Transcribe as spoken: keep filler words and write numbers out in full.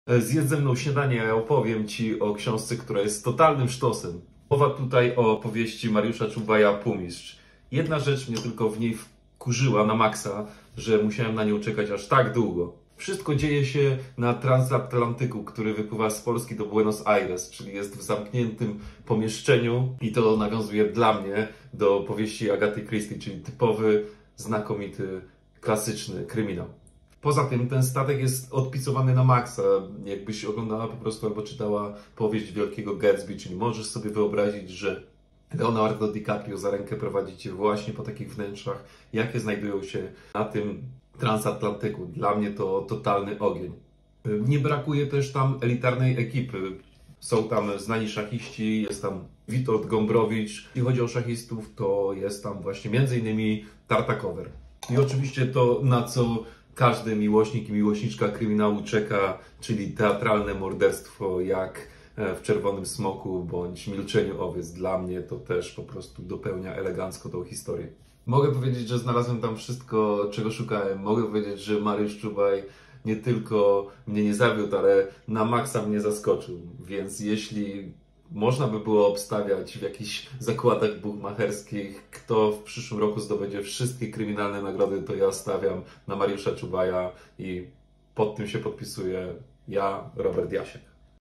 Zjedz ze mną śniadanie, a ja opowiem Ci o książce, która jest totalnym sztosem. Mowa tutaj o powieści Mariusza Czubaja Półmistrz. Jedna rzecz mnie tylko w niej wkurzyła na maksa, że musiałem na nią czekać aż tak długo. Wszystko dzieje się na transatlantyku, który wypływa z Polski do Buenos Aires, czyli jest w zamkniętym pomieszczeniu i to nawiązuje dla mnie do powieści Agaty Christie, czyli typowy, znakomity, klasyczny kryminał. Poza tym ten statek jest odpisowany na maksa, jakbyś oglądała po prostu albo czytała powieść Wielkiego Gatsby, czyli możesz sobie wyobrazić, że Leonardo DiCaprio za rękę prowadzi Cię właśnie po takich wnętrzach, jakie znajdują się na tym transatlantyku. Dla mnie to totalny ogień. Nie brakuje też tam elitarnej ekipy. Są tam znani szachiści, jest tam Witold Gombrowicz. Jeśli chodzi o szachistów, to jest tam właśnie między innymi Tartakower. I oczywiście to, na co każdy miłośnik i miłośniczka kryminału czeka, czyli teatralne morderstwo jak w Czerwonym Smoku bądź Milczeniu owiec. Dla mnie to też po prostu dopełnia elegancko tą historię. Mogę powiedzieć, że znalazłem tam wszystko, czego szukałem. Mogę powiedzieć, że Mariusz Czubaj nie tylko mnie nie zawiódł, ale na maksa mnie zaskoczył. Więc jeśli można by było obstawiać w jakichś zakładach bukmacherskich, kto w przyszłym roku zdobędzie wszystkie kryminalne nagrody, to ja stawiam na Mariusza Czubaja i pod tym się podpisuję ja, Robert Jasiek.